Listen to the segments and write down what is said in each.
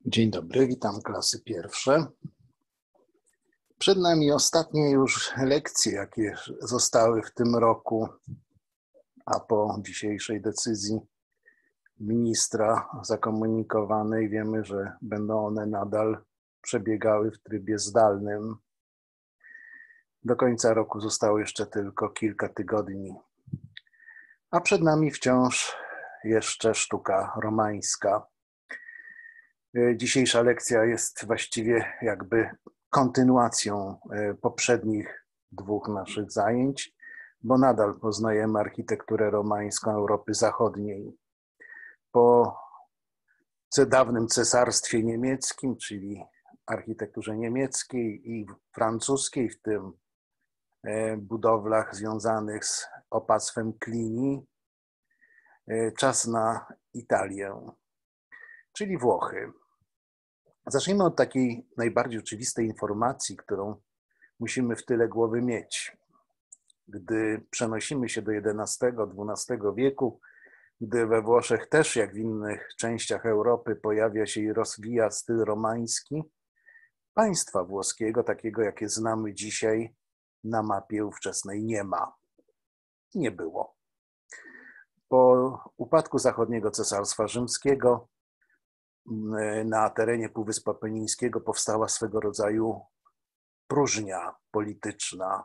Dzień dobry, witam klasy pierwsze. Przed nami ostatnie już lekcje, jakie zostały w tym roku, a po dzisiejszej decyzji ministra zakomunikowanej wiemy, że będą one nadal przebiegały w trybie zdalnym. Do końca roku zostało jeszcze tylko kilka tygodni, a przed nami wciąż jeszcze sztuka romańska. Dzisiejsza lekcja jest właściwie jakby kontynuacją poprzednich dwóch naszych zajęć, bo nadal poznajemy architekturę romańską Europy Zachodniej. Po dawnym cesarstwie niemieckim, czyli architekturze niemieckiej i francuskiej, w tym budowlach związanych z opactwem Cluny, czas na Italię, czyli Włochy. Zacznijmy od takiej najbardziej oczywistej informacji, którą musimy w tyle głowy mieć. Gdy przenosimy się do XI-XII wieku, gdy we Włoszech też, jak w innych częściach Europy, pojawia się i rozwija styl romański, państwa włoskiego, takiego jakie znamy dzisiaj, na mapie ówczesnej nie ma. Nie było. Po upadku zachodniego Cesarstwa Rzymskiego na terenie Półwyspu Apenińskiego powstała swego rodzaju próżnia polityczna.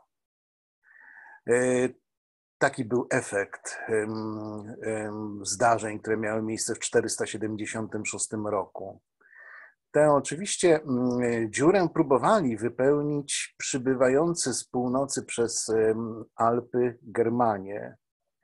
Taki był efekt zdarzeń, które miały miejsce w 476 roku. Tę oczywiście dziurę próbowali wypełnić przybywający z północy przez Alpy Germanie.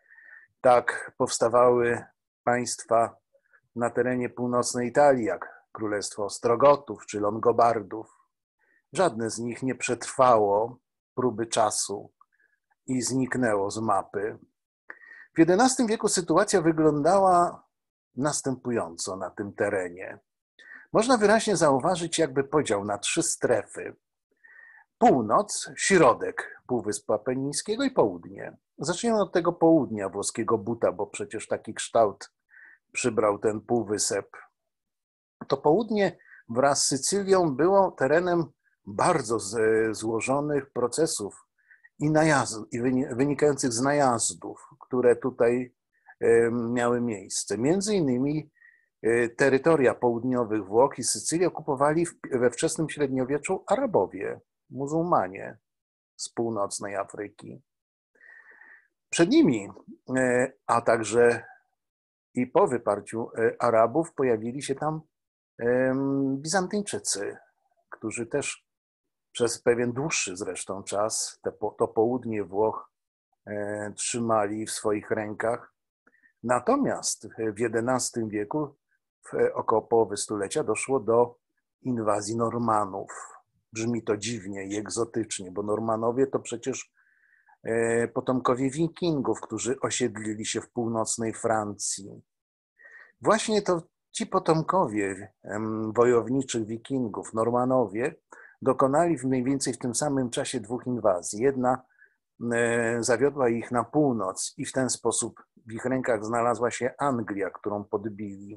Tak powstawały państwa na terenie północnej Italii, jak Królestwo Ostrogotów czy Longobardów. Żadne z nich nie przetrwało próby czasu i zniknęło z mapy. W XI wieku sytuacja wyglądała następująco na tym terenie. Można wyraźnie zauważyć jakby podział na trzy strefy. Północ, środek Półwyspu Apenińskiego i południe. Zacznijmy od tego południa włoskiego buta, bo przecież taki kształt przybrał ten półwysep. To południe wraz z Sycylią było terenem bardzo złożonych procesów i wynikających z najazdów, które tutaj miały miejsce. Między innymi terytoria południowych Włoch i Sycylii okupowali we wczesnym średniowieczu Arabowie, muzułmanie z północnej Afryki. Przed nimi, a także i po wyparciu Arabów pojawili się tam Bizantyjczycy, którzy też przez pewien dłuższy zresztą czas to południe Włoch trzymali w swoich rękach. Natomiast w XI wieku, około połowy stulecia, doszło do inwazji Normanów. Brzmi to dziwnie i egzotycznie, bo Normanowie to przecież potomkowie Wikingów, którzy osiedlili się w północnej Francji. Właśnie to ci potomkowie wojowniczych Wikingów, Normanowie, dokonali mniej więcej w tym samym czasie dwóch inwazji. Jedna zawiodła ich na północ i w ten sposób w ich rękach znalazła się Anglia, którą podbili.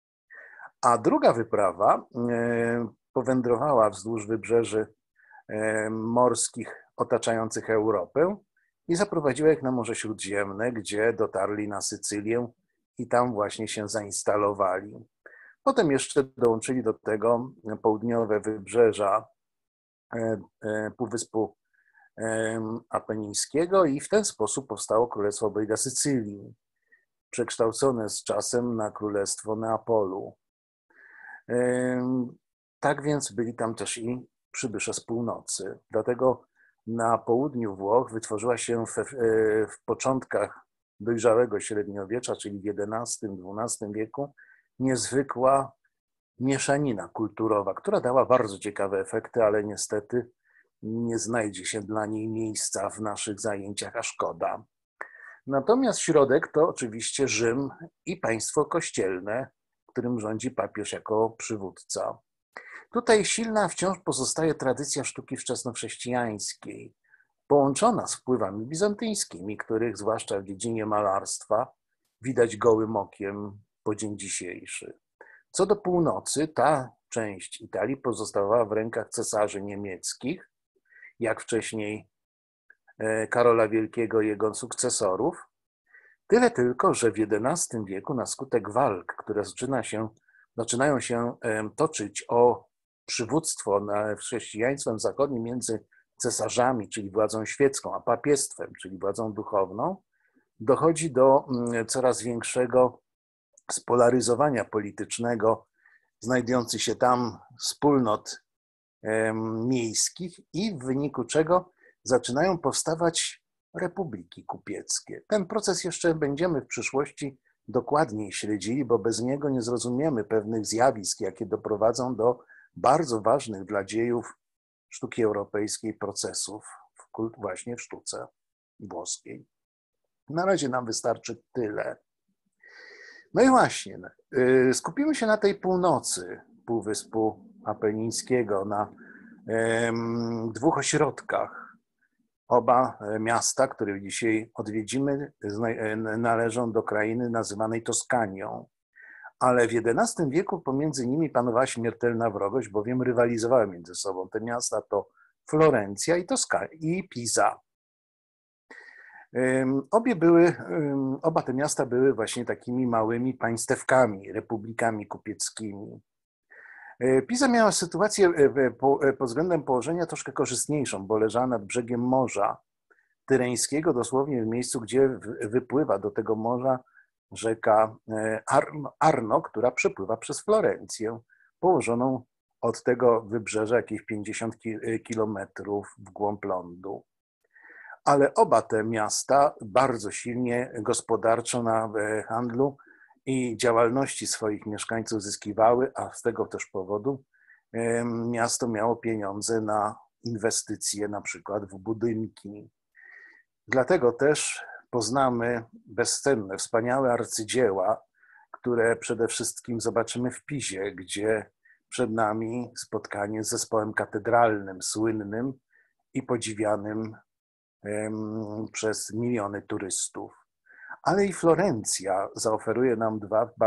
A druga wyprawa powędrowała wzdłuż wybrzeży morskich otaczających Europę i zaprowadziła ich na Morze Śródziemne, gdzie dotarli na Sycylię i tam właśnie się zainstalowali. Potem jeszcze dołączyli do tego południowe wybrzeża Półwyspu Apenińskiego i w ten sposób powstało Królestwo Obojga Sycylii, przekształcone z czasem na Królestwo Neapolu. Tak więc byli tam też i przybysze z północy. Dlatego na południu Włoch wytworzyła się w początkach dojrzałego średniowiecza, czyli w XI-XII wieku, niezwykła mieszanina kulturowa, która dała bardzo ciekawe efekty, ale niestety nie znajdzie się dla niej miejsca w naszych zajęciach, a szkoda. Natomiast środek to oczywiście Rzym i państwo kościelne, którym rządzi papież jako przywódca. Tutaj silna wciąż pozostaje tradycja sztuki wczesnochrześcijańskiej, połączona z wpływami bizantyjskimi, których zwłaszcza w dziedzinie malarstwa widać gołym okiem po dzień dzisiejszy. Co do północy, ta część Italii pozostawała w rękach cesarzy niemieckich, jak wcześniej Karola Wielkiego i jego sukcesorów. Tyle tylko, że w XI wieku na skutek walk, które zaczynają się toczyć o przywództwo nad chrześcijaństwem zachodnim między cesarzami, czyli władzą świecką, a papiestwem, czyli władzą duchowną, dochodzi do coraz większego spolaryzowania politycznego znajdujących się tam wspólnot miejskich i w wyniku czego zaczynają powstawać republiki kupieckie. Ten proces jeszcze będziemy w przyszłości dokładniej śledzili, bo bez niego nie zrozumiemy pewnych zjawisk, jakie doprowadzą do bardzo ważnych dla dziejów sztuki europejskiej procesów właśnie w sztuce włoskiej. Na razie nam wystarczy tyle. No i właśnie, skupimy się na tej północy Półwyspu Apenińskiego, na dwóch ośrodkach. Oba miasta, które dzisiaj odwiedzimy, należą do krainy nazywanej Toskanią, ale w XI wieku pomiędzy nimi panowała śmiertelna wrogość, bowiem rywalizowały między sobą. Te miasta to Florencja i Pisa. Oba te miasta były właśnie takimi małymi państewkami, republikami kupieckimi. Pisa miała sytuację pod względem położenia troszkę korzystniejszą, bo leżała nad brzegiem Morza Tyreńskiego, dosłownie w miejscu, gdzie wypływa do tego morza rzeka Arno, która przepływa przez Florencję, położoną od tego wybrzeża jakieś 50 kilometrów w głąb lądu. Ale oba te miasta bardzo silnie gospodarczo na handlu i działalności swoich mieszkańców zyskiwały, a z tego też powodu miasto miało pieniądze na inwestycje, na przykład w budynki. Dlatego też poznamy bezcenne, wspaniałe arcydzieła, które przede wszystkim zobaczymy w Pizie, gdzie przed nami spotkanie z zespołem katedralnym, słynnym i podziwianym przez miliony turystów. Ale i Florencja zaoferuje nam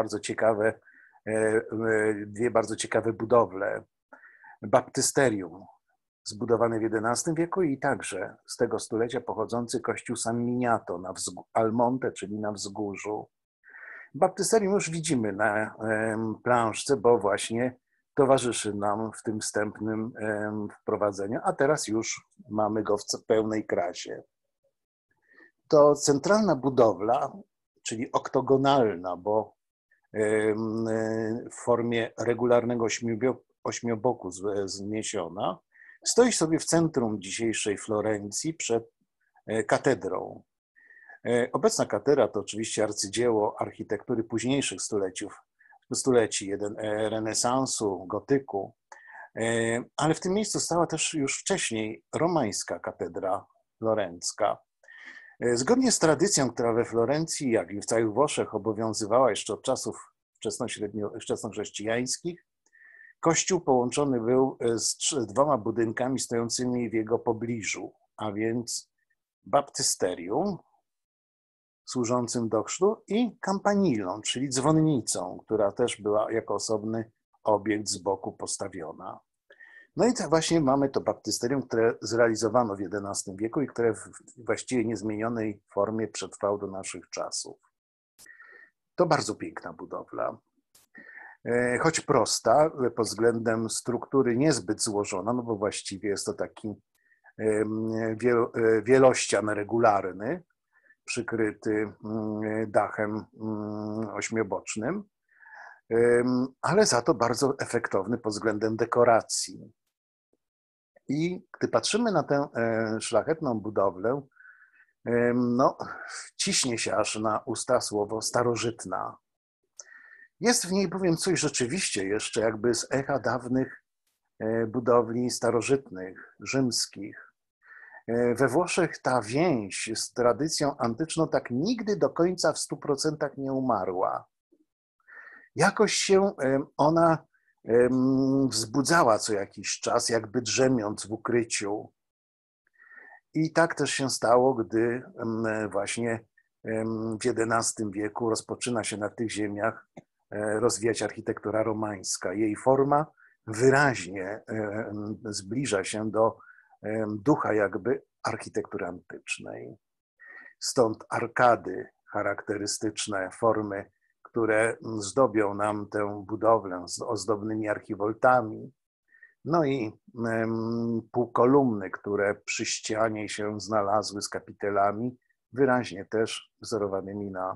dwie bardzo ciekawe budowle. Baptysterium, zbudowane w XI wieku i także z tego stulecia pochodzący kościół San Miniato al Monte, czyli na wzgórzu. Baptysterium już widzimy na planszce, bo właśnie towarzyszy nam w tym wstępnym wprowadzeniu, a teraz już mamy go w pełnej krasie. To centralna budowla, czyli oktogonalna, bo w formie regularnego ośmioboku zniesiona, stoi sobie w centrum dzisiejszej Florencji przed katedrą. Obecna katedra to oczywiście arcydzieło architektury późniejszych stuleci, renesansu, gotyku, ale w tym miejscu stała też już wcześniej romańska katedra florencka. Zgodnie z tradycją, która we Florencji, jak i w całych Włoszech obowiązywała jeszcze od czasów wczesnochrześcijańskich, kościół połączony był z dwoma budynkami stojącymi w jego pobliżu, a więc baptysterium służącym do chrztu i campanilą, czyli dzwonnicą, która też była jako osobny obiekt z boku postawiona. No i tak właśnie mamy to baptysterium, które zrealizowano w XI wieku i które w właściwie niezmienionej formie przetrwało do naszych czasów. To bardzo piękna budowla. Choć prosta, pod względem struktury niezbyt złożona, no bo właściwie jest to taki wielościan regularny, przykryty dachem ośmiobocznym, ale za to bardzo efektowny pod względem dekoracji. I gdy patrzymy na tę szlachetną budowlę, no, ciśnie się aż na usta słowo starożytna. Jest w niej bowiem coś rzeczywiście jeszcze jakby z echa dawnych budowli starożytnych, rzymskich. We Włoszech ta więź z tradycją antyczną tak nigdy do końca w 100% nie umarła. Jakoś się ona wzbudzała co jakiś czas, jakby drzemiąc w ukryciu. I tak też się stało, gdy właśnie w XI wieku rozpoczyna się na tych ziemiach rozwijać architektura romańska. Jej forma wyraźnie zbliża się do ducha jakby architektury antycznej. Stąd arkady, charakterystyczne formy, które zdobią nam tę budowlę z ozdobnymi archivoltami, no i półkolumny, które przy ścianie się znalazły z kapitelami, wyraźnie też wzorowanymi na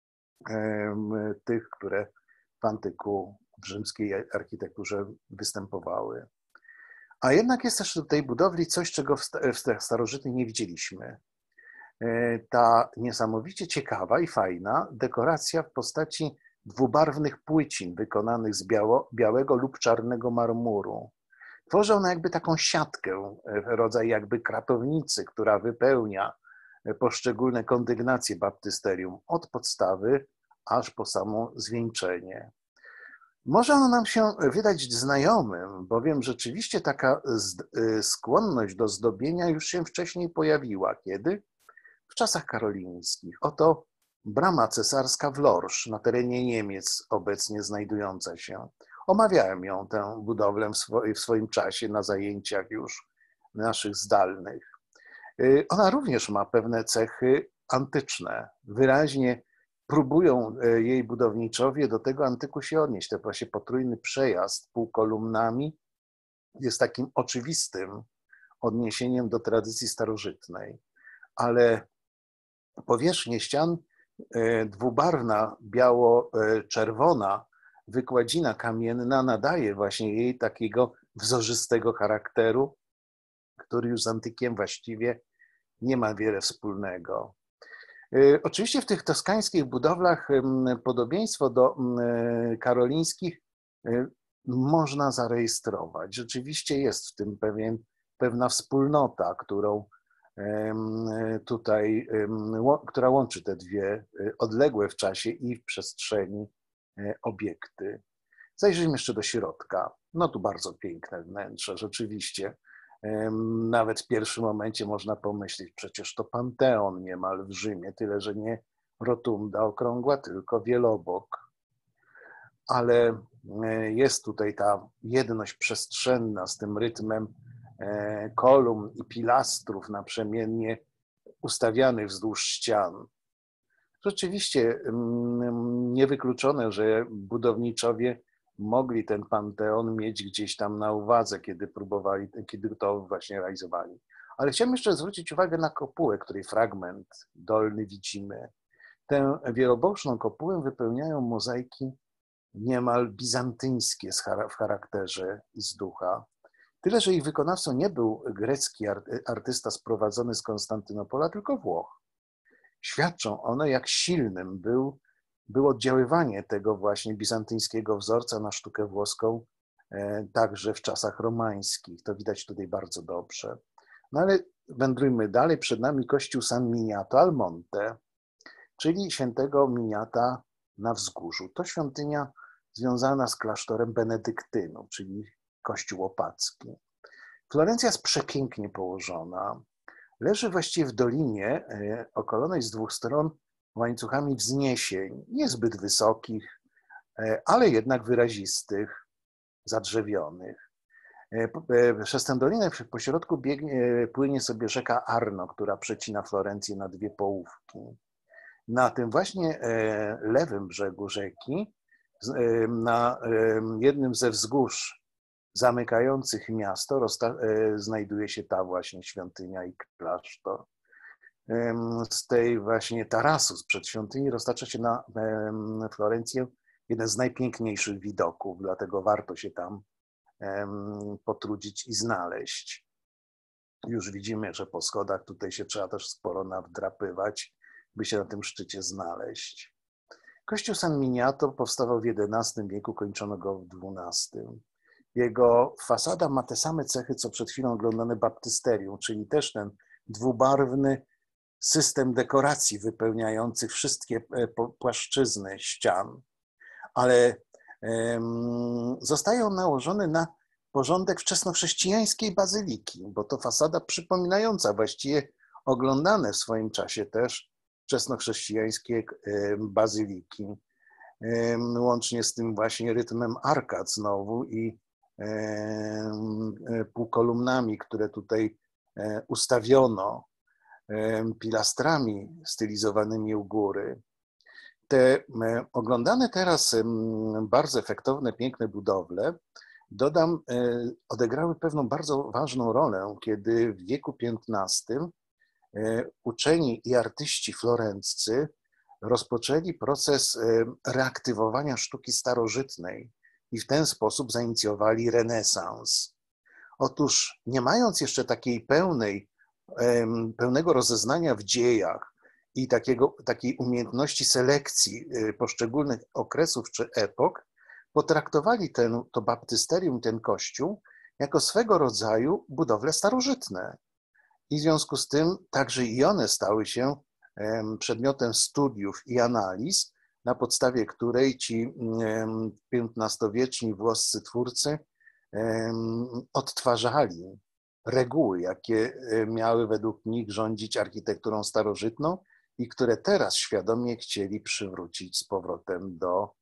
tych, które w antyku w rzymskiej architekturze występowały. A jednak jest też w tej budowli coś, czego w starożytnych nie widzieliśmy. Ta niesamowicie ciekawa i fajna dekoracja w postaci dwubarwnych płycin wykonanych z białego lub czarnego marmuru. Tworzy ona jakby taką siatkę, rodzaj jakby kratownicy, która wypełnia poszczególne kondygnacje baptysterium od podstawy aż po samo zwieńczenie. Może ono nam się wydać znajomym, bowiem rzeczywiście taka skłonność do zdobienia już się wcześniej pojawiła. Kiedy? W czasach karolińskich. Oto brama cesarska w Lorsch, na terenie Niemiec obecnie znajdująca się. Omawiałem ją, tę budowlę w swoim czasie na zajęciach już naszych zdalnych. Ona również ma pewne cechy antyczne. Wyraźnie próbują jej budowniczowie do tego antyku się odnieść. To właśnie potrójny przejazd półkolumnami jest takim oczywistym odniesieniem do tradycji starożytnej. Ale powierzchnię ścian dwubarwna, biało-czerwona wykładzina kamienna nadaje właśnie jej takiego wzorzystego charakteru, który już z antykiem właściwie nie ma wiele wspólnego. Oczywiście w tych toskańskich budowlach podobieństwo do karolińskich można zarejestrować. Rzeczywiście jest w tym pewna wspólnota, która łączy te dwie odległe w czasie i w przestrzeni obiekty. Zajrzyjmy jeszcze do środka. No tu bardzo piękne wnętrze, rzeczywiście. Nawet w pierwszym momencie można pomyśleć, przecież to Panteon niemal w Rzymie, tyle że nie rotunda okrągła, tylko wielobok. Ale jest tutaj ta jedność przestrzenna z tym rytmem kolumn i pilastrów naprzemiennie ustawianych wzdłuż ścian. Rzeczywiście niewykluczone, że budowniczowie mogli ten Panteon mieć gdzieś tam na uwadze, kiedy to właśnie realizowali. Ale chciałem jeszcze zwrócić uwagę na kopułę, której fragment dolny widzimy. Tę wieloboczną kopułę wypełniają mozaiki niemal bizantyńskie w charakterze i z ducha. Tyle, że ich wykonawcą nie był grecki artysta sprowadzony z Konstantynopola, tylko Włoch. Świadczą one, jak silnym było oddziaływanie tego właśnie bizantyńskiego wzorca na sztukę włoską, także w czasach romańskich. To widać tutaj bardzo dobrze. No ale wędrujmy dalej. Przed nami kościół San Miniato al Monte, czyli świętego Miniata na wzgórzu. To świątynia związana z klasztorem benedyktynów, czyli kościół opacki. Florencja jest przepięknie położona. Leży właściwie w dolinie okolonej z dwóch stron łańcuchami wzniesień, niezbyt wysokich, ale jednak wyrazistych, zadrzewionych. Przez tę dolinę po środku płynie sobie rzeka Arno, która przecina Florencję na dwie połówki. Na tym właśnie lewym brzegu rzeki, na jednym ze wzgórz zamykających miasto, znajduje się ta właśnie świątynia i klasztor. Z tej właśnie tarasu sprzed świątyni roztacza się na Florencję jeden z najpiękniejszych widoków, dlatego warto się tam potrudzić i znaleźć. Już widzimy, że po schodach tutaj się trzeba też sporo nawdrapywać, by się na tym szczycie znaleźć. Kościół San Miniato powstawał w XI wieku, kończono go w XII. Jego fasada ma te same cechy, co przed chwilą oglądane baptysterium, czyli też ten dwubarwny system dekoracji wypełniających wszystkie płaszczyzny ścian, ale zostaje on nałożony na porządek wczesnochrześcijańskiej bazyliki, bo to fasada przypominająca właściwie oglądane w swoim czasie też wczesnochrześcijańskie bazyliki, łącznie z tym właśnie rytmem arkad znowu i półkolumnami, które tutaj ustawiono, pilastrami stylizowanymi u góry. Te oglądane teraz bardzo efektowne, piękne budowle, dodam, odegrały pewną bardzo ważną rolę, kiedy w wieku XV uczeni i artyści florenccy rozpoczęli proces reaktywowania sztuki starożytnej i w ten sposób zainicjowali renesans. Otóż nie mając jeszcze takiej pełnego rozeznania w dziejach i takiej umiejętności selekcji poszczególnych okresów czy epok, potraktowali to baptysterium, ten kościół, jako swego rodzaju budowle starożytne. I w związku z tym także i one stały się przedmiotem studiów i analiz, na podstawie której ci XV-wieczni włoscy twórcy odtwarzali reguły, jakie miały według nich rządzić architekturą starożytną i które teraz świadomie chcieli przywrócić z powrotem do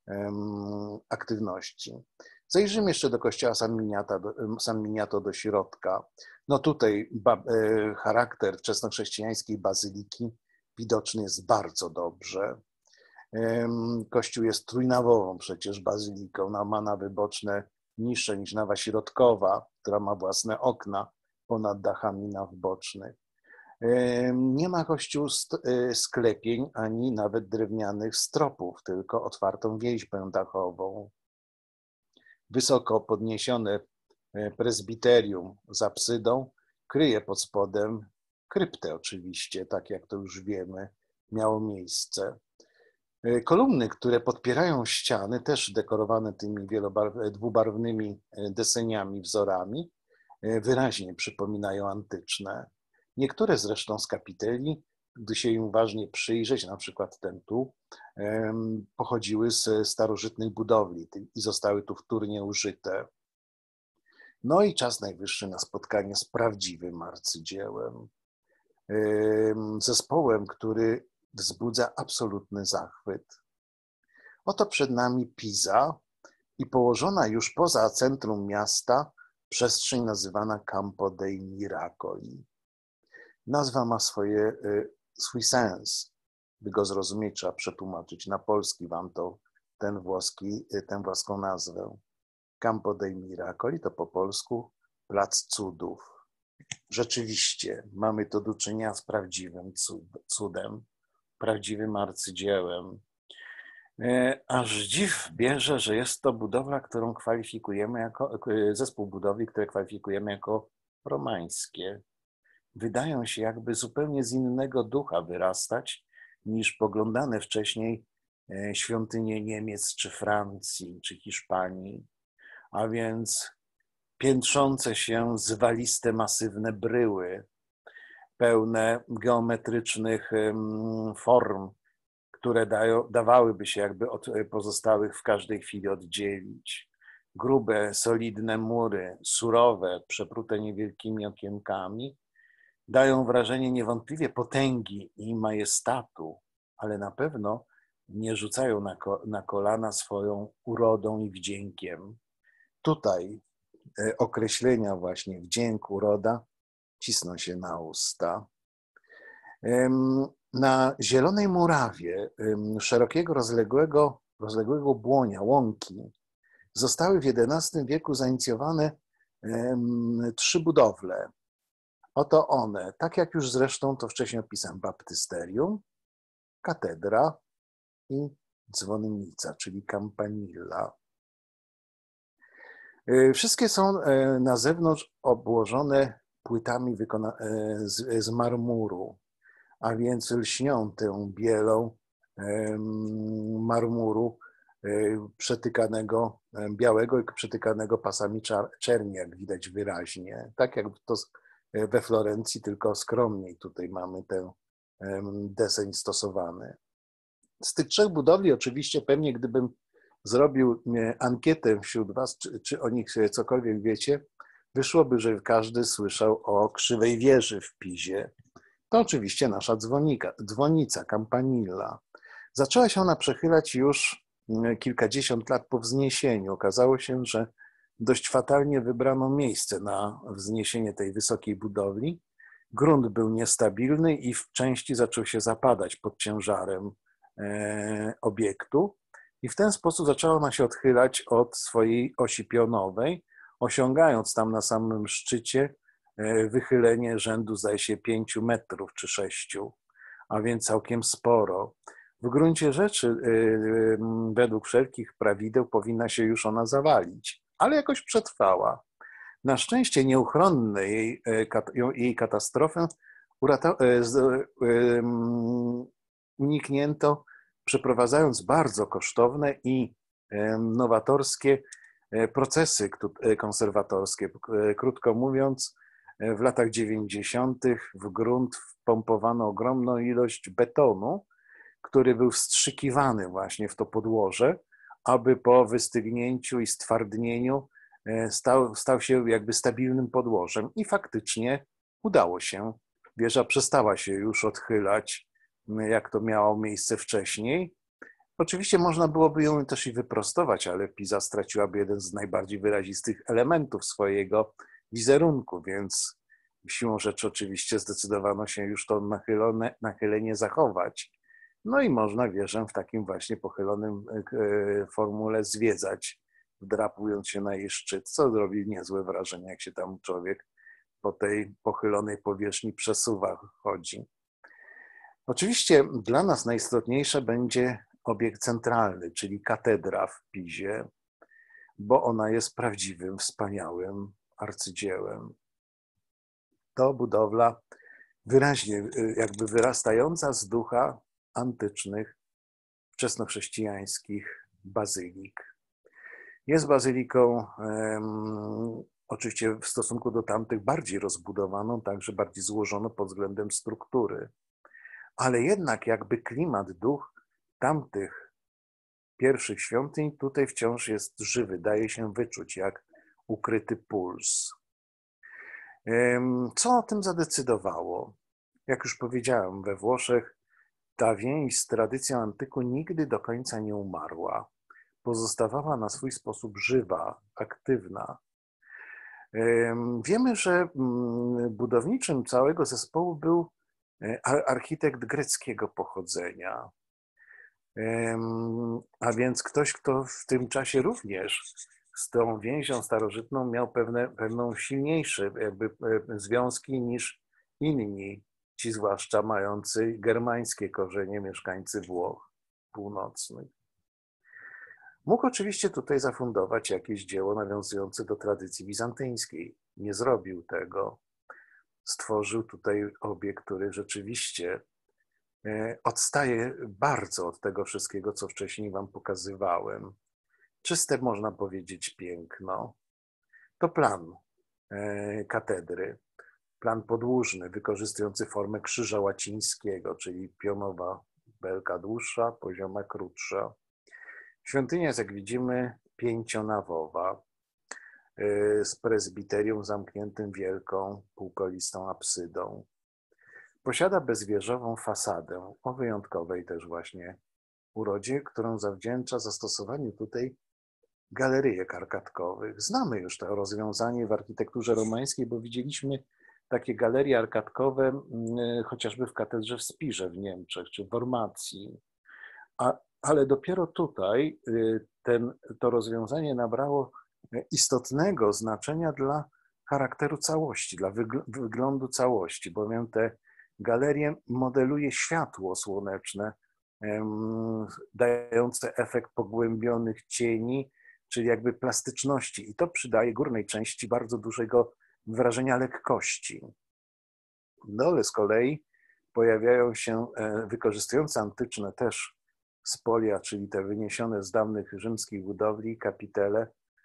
aktywności. Zajrzymy jeszcze do kościoła San Miniato do środka. No tutaj charakter wczesnochrześcijańskiej bazyliki widoczny jest bardzo dobrze. Kościół jest trójnawową przecież bazyliką, ma nawy boczne niższe niż nawa środkowa, która ma własne okna ponad dachami naw bocznych. Nie ma kościół sklepień ani nawet drewnianych stropów, tylko otwartą więźbę dachową. Wysoko podniesione prezbiterium z apsydą kryje pod spodem kryptę oczywiście, tak jak to już wiemy, miało miejsce. Kolumny, które podpierają ściany, też dekorowane tymi dwubarwnymi deseniami, wzorami, wyraźnie przypominają antyczne. Niektóre zresztą z kapiteli, gdy się im uważnie przyjrzeć, na przykład ten tu, pochodziły z starożytnej budowli i zostały tu wtórnie użyte. No i czas najwyższy na spotkanie z prawdziwym arcydziełem. Zespołem, który wzbudza absolutny zachwyt. Oto przed nami Pisa i położona już poza centrum miasta przestrzeń nazywana Campo dei Miracoli. Nazwa ma swój sens. By go zrozumieć, trzeba przetłumaczyć na polski wam tę włoską nazwę. Campo dei Miracoli to po polsku Plac Cudów. Rzeczywiście mamy to do czynienia z prawdziwym cudem, prawdziwym arcydziełem. Aż dziw bierze, że jest to budowla, którą kwalifikujemy zespół budowli, które kwalifikujemy jako romańskie. Wydają się jakby zupełnie z innego ducha wyrastać niż poglądane wcześniej świątynie Niemiec, czy Francji, czy Hiszpanii, a więc piętrzące się zwaliste, masywne bryły, pełne geometrycznych form, które dawałyby się jakby od pozostałych w każdej chwili oddzielić. Grube, solidne mury, surowe, przeprute niewielkimi okienkami, dają wrażenie niewątpliwie potęgi i majestatu, ale na pewno nie rzucają na kolana swoją urodą i wdziękiem. Tutaj określenia właśnie wdzięk, uroda cisną się na usta. Na zielonej murawie szerokiego, rozległego błonia, łąki, zostały w XI wieku zainicjowane 3 budowle. Oto one, tak jak już zresztą to wcześniej opisałem, baptysterium, katedra i dzwonnica, czyli campanilla. Wszystkie są na zewnątrz obłożone płytami z marmuru, a więc lśnią tę bielą marmuru przetykanego, białego i przetykanego pasami czerni, jak widać wyraźnie. Tak jak to we Florencji, tylko skromniej tutaj mamy ten deseń stosowany. Z tych 3 budowli oczywiście pewnie gdybym zrobił ankietę wśród was, czy o nich cokolwiek wiecie, wyszłoby, że każdy słyszał o krzywej wieży w Pizie. To oczywiście nasza dzwonica, campanilla. Zaczęła się ona przechylać już kilkadziesiąt lat po wzniesieniu. Okazało się, że dość fatalnie wybrano miejsce na wzniesienie tej wysokiej budowli. Grunt był niestabilny i w części zaczął się zapadać pod ciężarem obiektu i w ten sposób zaczęła ona się odchylać od swojej osi pionowej, osiągając tam na samym szczycie wychylenie rzędu, zdaje się, 5 metrów czy 6, a więc całkiem sporo. W gruncie rzeczy, według wszelkich prawideł, powinna się już ona zawalić, ale jakoś przetrwała. Na szczęście nieuchronne jej katastrofę uniknięto, przeprowadzając bardzo kosztowne i nowatorskie procesy konserwatorskie. Krótko mówiąc, w latach 90. w grunt wpompowano ogromną ilość betonu, który był wstrzykiwany właśnie w to podłoże, aby po wystygnięciu i stwardnieniu stał się jakby stabilnym podłożem. I faktycznie udało się. Wieża przestała się już odchylać, jak to miało miejsce wcześniej. Oczywiście można byłoby ją też i wyprostować, ale Pisa straciłaby jeden z najbardziej wyrazistych elementów swojego wizerunku, więc siłą rzeczy oczywiście zdecydowano się już to nachylenie zachować. No i można wieżę w takim właśnie pochylonym formule zwiedzać, wdrapując się na jej szczyt, co robi niezłe wrażenie, jak się tam człowiek po tej pochylonej powierzchni przesuwa, chodzi. Oczywiście dla nas najistotniejsze będzie obiekt centralny, czyli katedra w Pizie, bo ona jest prawdziwym, wspaniałym arcydziełem. To budowla wyraźnie jakby wyrastająca z ducha antycznych, wczesnochrześcijańskich bazylik. Jest bazyliką oczywiście w stosunku do tamtych bardziej rozbudowaną, także bardziej złożoną pod względem struktury, ale jednak jakby klimat, duch tamtych pierwszych świątyń tutaj wciąż jest żywy, daje się wyczuć jak ukryty puls. Co o tym zadecydowało? Jak już powiedziałem, we Włoszech ta więź z tradycją antyku nigdy do końca nie umarła. Pozostawała na swój sposób żywa, aktywna. Wiemy, że budowniczym całego zespołu był architekt greckiego pochodzenia. A więc ktoś, kto w tym czasie również z tą więzią starożytną miał pewną silniejsze jakby związki niż inni, ci zwłaszcza mający germańskie korzenie mieszkańcy Włoch północnych. Mógł oczywiście tutaj zafundować jakieś dzieło nawiązujące do tradycji bizantyjskiej. Nie zrobił tego. Stworzył tutaj obiekt, który rzeczywiście odstaje bardzo od tego wszystkiego, co wcześniej wam pokazywałem. Czyste, można powiedzieć, piękno. To plan katedry. Plan podłużny, wykorzystujący formę krzyża łacińskiego, czyli pionowa belka dłuższa, pozioma krótsza. Świątynia jest, jak widzimy, pięcionawowa, z prezbiterium zamkniętym wielką, półkolistą apsydą. Posiada bezwieżową fasadę o wyjątkowej też właśnie urodzie, którą zawdzięcza zastosowaniu tutaj galeryjek arkadkowych. Znamy już to rozwiązanie w architekturze romańskiej, bo widzieliśmy takie galerie arkadkowe chociażby w katedrze w Spirze w Niemczech czy w Ormacji. Ale dopiero tutaj to rozwiązanie nabrało istotnego znaczenia dla charakteru całości, dla wyglądu całości, bowiem te galerie modeluje światło słoneczne, dające efekt pogłębionych cieni, czyli jakby plastyczności, i to przydaje górnej części bardzo dużego wrażenia lekkości. W dole z kolei pojawiają się, wykorzystujące antyczne też spolia, czyli te wyniesione z dawnych rzymskich budowli, kapitele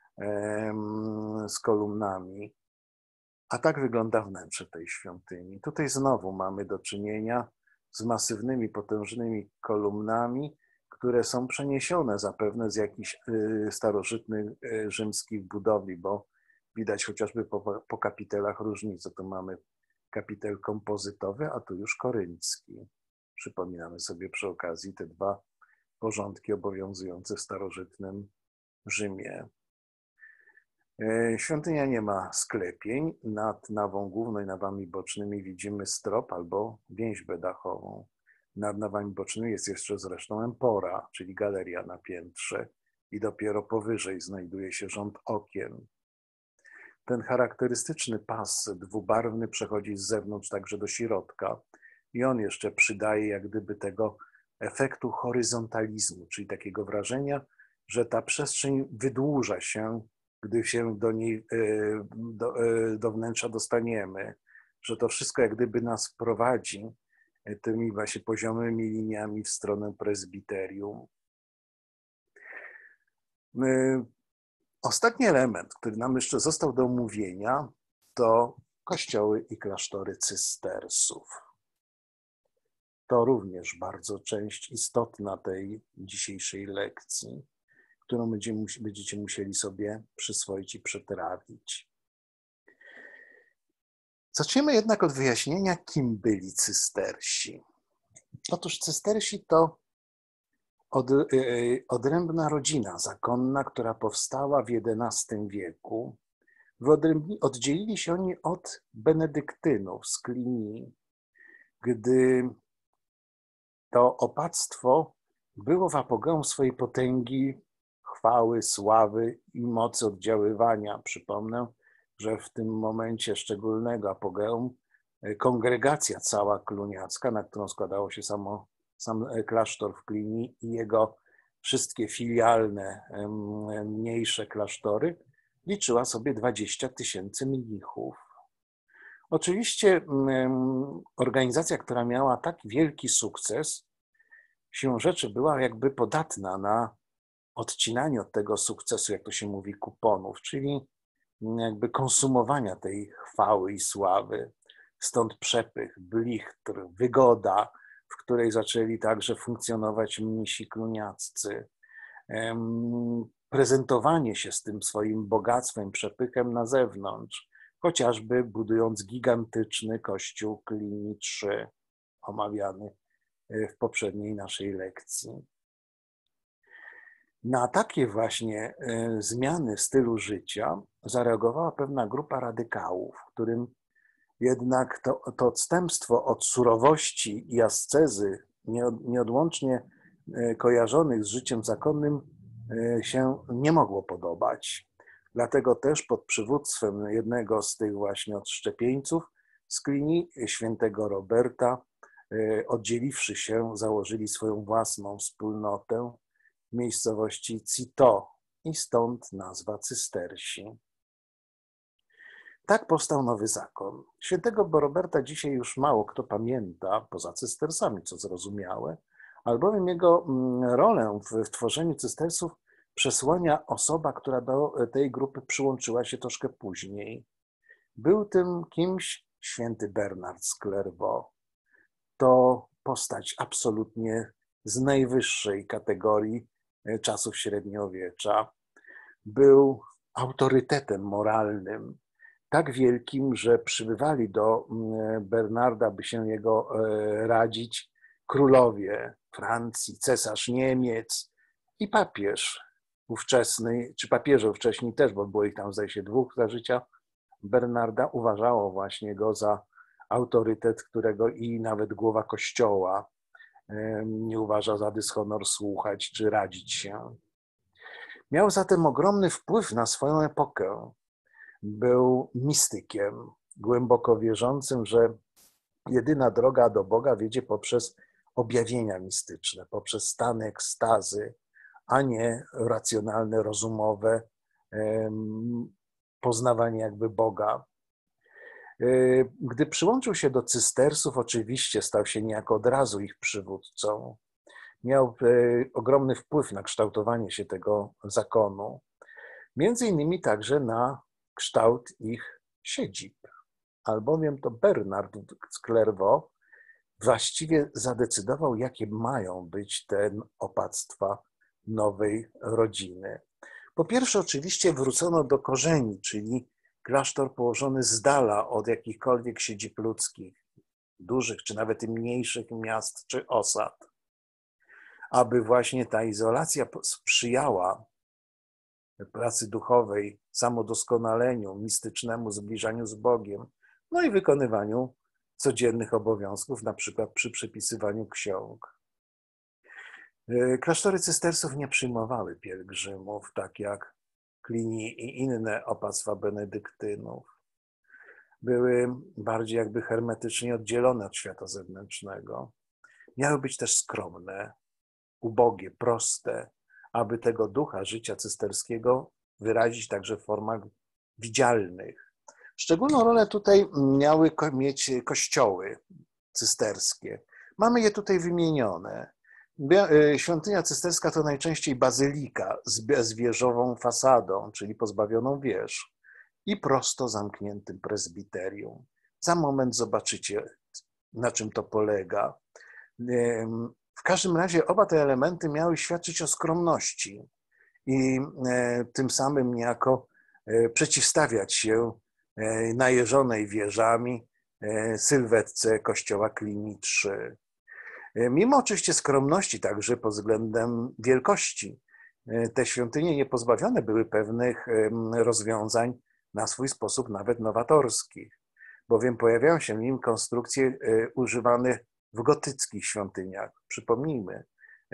z kolumnami. A tak wygląda wnętrze tej świątyni. Tutaj znowu mamy do czynienia z masywnymi, potężnymi kolumnami, które są przeniesione zapewne z jakichś starożytnych rzymskich budowli, bo widać chociażby po kapitelach różnicę. Tu mamy kapitel kompozytowy, a tu już koryncki. Przypominamy sobie przy okazji te dwa porządki obowiązujące w starożytnym Rzymie. Świątynia nie ma sklepień. Nad nawą główną i nawami bocznymi widzimy strop albo więźbę dachową. Nad nawami bocznymi jest jeszcze zresztą empora, czyli galeria na piętrze i dopiero powyżej znajduje się rząd okien. Ten charakterystyczny pas dwubarwny przechodzi z zewnątrz także do środka i on jeszcze przydaje jak gdyby tego efektu horyzontalizmu, czyli takiego wrażenia, że ta przestrzeń wydłuża się, gdy się do niej, do wnętrza dostaniemy, że to wszystko jak gdyby nas prowadzi tymi właśnie poziomymi liniami w stronę prezbiterium. Ostatni element, który nam jeszcze został do omówienia, to kościoły i klasztory cystersów. To również bardzo część istotna tej dzisiejszej lekcji, którą będziecie musieli sobie przyswoić i przetrawić. Zaczniemy jednak od wyjaśnienia, kim byli cystersi. Otóż cystersi to odrębna rodzina zakonna, która powstała w XI wieku. Oddzielili się oni od benedyktynów z Cluny, gdy to opactwo było w apogeum swojej potęgi, chwały, sławy i mocy oddziaływania. Przypomnę, że w tym momencie szczególnego apogeum kongregacja cała kluniacka, na którą składało się sam klasztor w Cluny i jego wszystkie filialne, mniejsze klasztory, liczyła sobie 20 000 mnichów. Oczywiście organizacja, która miała tak wielki sukces, siłą rzeczy była jakby podatna na odcinanie od tego sukcesu, jak to się mówi, kuponów, czyli jakby konsumowania tej chwały i sławy. Stąd przepych, blichtr, wygoda, w której zaczęli także funkcjonować mnisi kluniaccy. Prezentowanie się z tym swoim bogactwem, przepychem na zewnątrz, chociażby budując gigantyczny kościół Cluny III, omawiany w poprzedniej naszej lekcji. Na takie właśnie zmiany stylu życia zareagowała pewna grupa radykałów, którym jednak to odstępstwo od surowości i ascezy nieodłącznie kojarzonych z życiem zakonnym się nie mogło podobać. Dlatego też pod przywództwem jednego z tych właśnie odszczepieńców z Cluny, świętego Roberta, oddzieliwszy się, założyli swoją własną wspólnotę w miejscowości Citeaux i stąd nazwa cystersi. Tak powstał nowy zakon. Świętego Roberta dzisiaj już mało kto pamięta, poza cystersami, co zrozumiałe, albowiem jego rolę w tworzeniu cystersów przesłania osoba, która do tej grupy przyłączyła się troszkę później. Był tym kimś święty Bernard z Clairvaux. To postać absolutnie z najwyższej kategorii czasów średniowiecza. Był autorytetem moralnym, tak wielkim, że przybywali do Bernarda, by się jego radzić, królowie Francji, cesarz Niemiec i papież ówczesny, czy papieże ówcześni też, bo było ich tam zdaje się 2 za życia Bernarda, uważało właśnie go za autorytet, którego i nawet głowa kościoła nie uważa za dyshonor słuchać czy radzić się. Miał zatem ogromny wpływ na swoją epokę. Był mistykiem, głęboko wierzącym, że jedyna droga do Boga wiedzie poprzez objawienia mistyczne, poprzez stany ekstazy, a nie racjonalne, rozumowe poznawanie jakby Boga. Gdy przyłączył się do cystersów, oczywiście stał się niejako od razu ich przywódcą. Miał ogromny wpływ na kształtowanie się tego zakonu, między innymi także na kształt ich siedzib, albowiem to Bernard z Clairvaux właściwie zadecydował, jakie mają być te opactwa nowej rodziny. Po pierwsze, oczywiście wrócono do korzeni, czyli klasztor położony z dala od jakichkolwiek siedzib ludzkich, dużych czy nawet mniejszych miast czy osad, aby właśnie ta izolacja sprzyjała pracy duchowej, samodoskonaleniu, mistycznemu zbliżaniu z Bogiem, no i wykonywaniu codziennych obowiązków, na przykład przy przepisywaniu ksiąg. Klasztory cystersów nie przyjmowały pielgrzymów, tak jak Cluny i inne opactwa benedyktynów. Były bardziej jakby hermetycznie oddzielone od świata zewnętrznego. Miały być też skromne, ubogie, proste, aby tego ducha życia cysterskiego wyrazić także w formach widzialnych. Szczególną rolę tutaj miały mieć kościoły cysterskie. Mamy je tutaj wymienione. Świątynia cysterska to najczęściej bazylika z wieżową fasadą, czyli pozbawioną wież, i prosto zamkniętym prezbiterium. Za moment zobaczycie, na czym to polega. W każdym razie oba te elementy miały świadczyć o skromności i tym samym niejako przeciwstawiać się najeżonej wieżami sylwetce kościoła Cluny III. Mimo oczywiście skromności także pod względem wielkości, te świątynie nie pozbawione były pewnych rozwiązań na swój sposób nawet nowatorskich, bowiem pojawiają się w nim konstrukcje używane w gotyckich świątyniach. Przypomnijmy,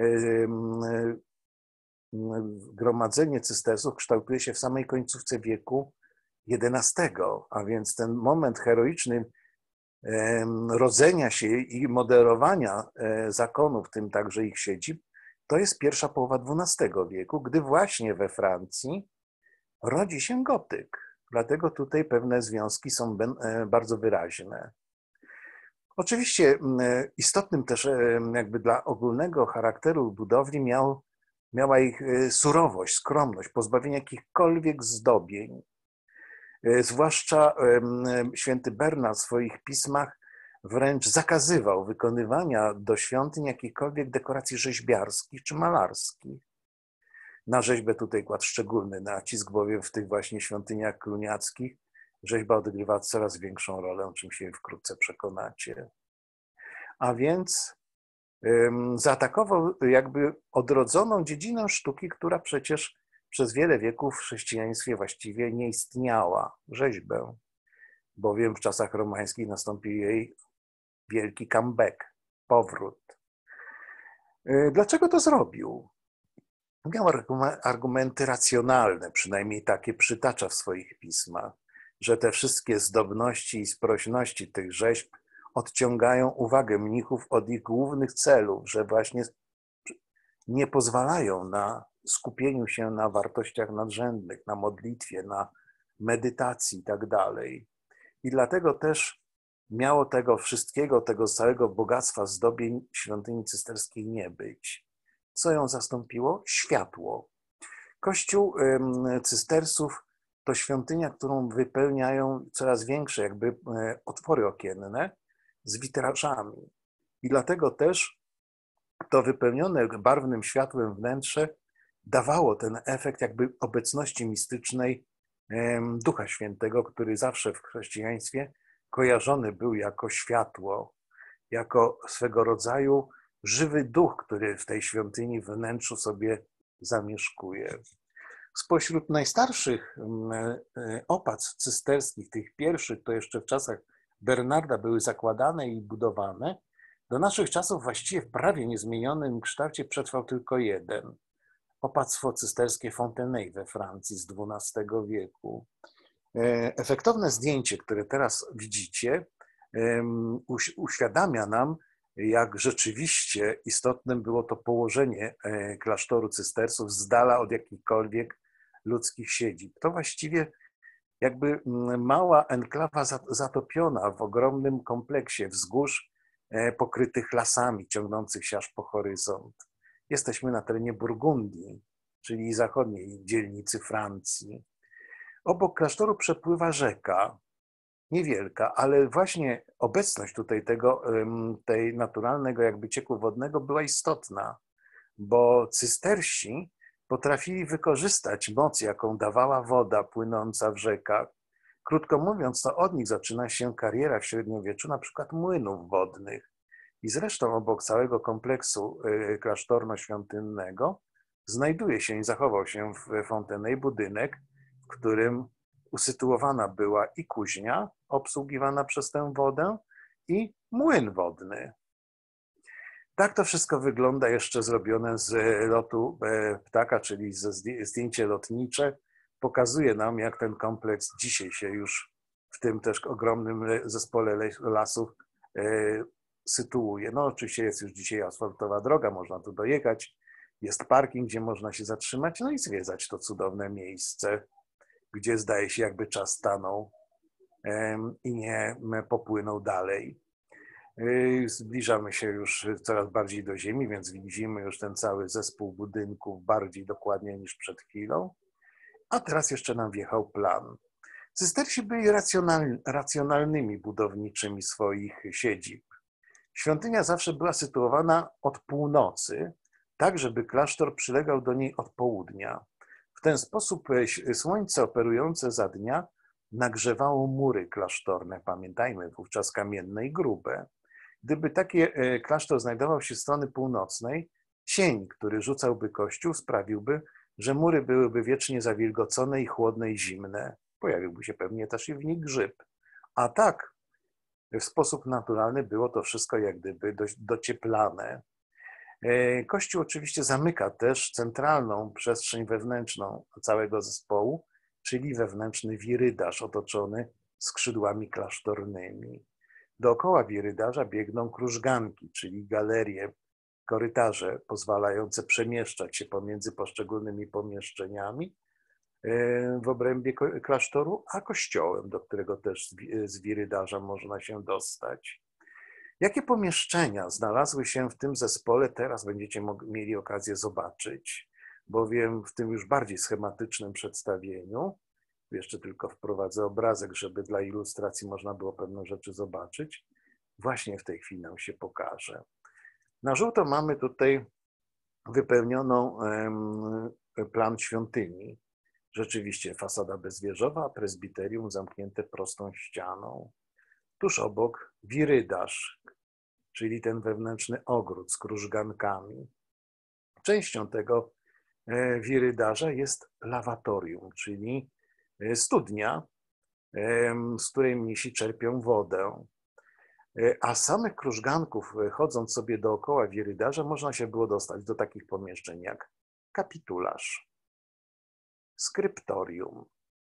gromadzenie cystersów kształtuje się w samej końcówce wieku XI, a więc ten moment heroiczny rodzenia się i moderowania zakonów, w tym także ich siedzib, to jest pierwsza połowa XII wieku, gdy właśnie we Francji rodzi się gotyk. Dlatego tutaj pewne związki są bardzo wyraźne. Oczywiście istotnym też jakby dla ogólnego charakteru budowli miała ich surowość, skromność, pozbawienie jakichkolwiek zdobień. Zwłaszcza święty Bernard w swoich pismach wręcz zakazywał wykonywania do świątyń jakichkolwiek dekoracji rzeźbiarskich czy malarskich. Na rzeźbę tutaj kładł szczególny nacisk, bowiem w tych właśnie świątyniach cluniackich rzeźba odgrywa coraz większą rolę, o czym się wkrótce przekonacie. A więc zaatakował jakby odrodzoną dziedzinę sztuki, która przecież przez wiele wieków w chrześcijaństwie właściwie nie istniała, rzeźbę, bowiem w czasach romańskich nastąpił jej wielki comeback, powrót. Dlaczego to zrobił? Miał argumenty racjonalne, przynajmniej takie przytacza w swoich pismach, że te wszystkie zdobności i sprośności tych rzeźb odciągają uwagę mnichów od ich głównych celów, że właśnie nie pozwalają na skupieniu się na wartościach nadrzędnych, na modlitwie, na medytacji i tak dalej. I dlatego też miało tego wszystkiego, tego całego bogactwa zdobień świątyni cysterskiej nie być. Co ją zastąpiło? Światło. Kościół cystersów to świątynia, którą wypełniają coraz większe jakby otwory okienne z witrażami. I dlatego też to wypełnione barwnym światłem wnętrze dawało ten efekt jakby obecności mistycznej Ducha Świętego, który zawsze w chrześcijaństwie kojarzony był jako światło, jako swego rodzaju żywy duch, który w tej świątyni w wnętrzu sobie zamieszkuje. Spośród najstarszych opac cysterskich, tych pierwszych, to jeszcze w czasach Bernarda były zakładane i budowane, do naszych czasów właściwie w prawie niezmienionym kształcie przetrwał tylko jeden. Opactwo cysterskie Fontenay we Francji z XII wieku. Efektowne zdjęcie, które teraz widzicie, uświadamia nam, jak rzeczywiście istotnym było to położenie klasztoru cystersów z dala od jakichkolwiek ludzkich siedzib. To właściwie jakby mała enklawa zatopiona w ogromnym kompleksie wzgórz pokrytych lasami ciągnących się aż po horyzont. Jesteśmy na terenie Burgundii, czyli zachodniej dzielnicy Francji. Obok klasztoru przepływa rzeka, niewielka, ale właśnie obecność tutaj tej naturalnego jakby cieku wodnego była istotna, bo cystersi potrafili wykorzystać moc, jaką dawała woda płynąca w rzekach. Krótko mówiąc, to od nich zaczyna się kariera w średniowieczu na przykład młynów wodnych. I zresztą obok całego kompleksu klasztorno-świątynnego znajduje się i zachował się w Fontenay budynek, w którym usytuowana była i kuźnia obsługiwana przez tę wodę i młyn wodny. Tak to wszystko wygląda, jeszcze zrobione z lotu ptaka, czyli zdjęcie lotnicze. Pokazuje nam, jak ten kompleks dzisiaj się już w tym też ogromnym zespole lasów sytuuje. No oczywiście jest już dzisiaj asfaltowa droga, można tu dojechać, jest parking, gdzie można się zatrzymać, no i zwiedzać to cudowne miejsce, gdzie zdaje się, jakby czas stanął i nie popłynął dalej. Zbliżamy się już coraz bardziej do ziemi, więc widzimy już ten cały zespół budynków bardziej dokładnie niż przed chwilą. A teraz jeszcze nam wjechał plan. Cystersi byli racjonalnymi budowniczymi swoich siedzib. Świątynia zawsze była sytuowana od północy, tak żeby klasztor przylegał do niej od południa. W ten sposób słońce operujące za dnia nagrzewało mury klasztorne, pamiętajmy, wówczas kamienne i grube. Gdyby taki klasztor znajdował się z strony północnej, cień, który rzucałby kościół, sprawiłby, że mury byłyby wiecznie zawilgocone i chłodne i zimne. Pojawiłby się pewnie też i w nich grzyb. A tak, w sposób naturalny było to wszystko jak gdyby docieplane. Kościół oczywiście zamyka też centralną przestrzeń wewnętrzną całego zespołu, czyli wewnętrzny wirydarz otoczony skrzydłami klasztornymi. Dookoła wirydarza biegną krużganki, czyli galerie, korytarze pozwalające przemieszczać się pomiędzy poszczególnymi pomieszczeniami w obrębie klasztoru, a kościołem, do którego też z wirydarza można się dostać. Jakie pomieszczenia znalazły się w tym zespole, teraz będziecie mieli okazję zobaczyć, bowiem w tym już bardziej schematycznym przedstawieniu, jeszcze tylko wprowadzę obrazek, żeby dla ilustracji można było pewne rzeczy zobaczyć, właśnie w tej chwili nam się pokaże. Na żółto mamy tutaj wypełnioną plan świątyni. Rzeczywiście fasada bezwieżowa, prezbiterium zamknięte prostą ścianą. Tuż obok wirydarz, czyli ten wewnętrzny ogród z krużgankami. Częścią tego wirydarza jest lawatorium, czyli studnia, z której mnisi czerpią wodę. A samych krużganków, chodząc sobie dookoła wirydarza, można się było dostać do takich pomieszczeń jak kapitularz, skryptorium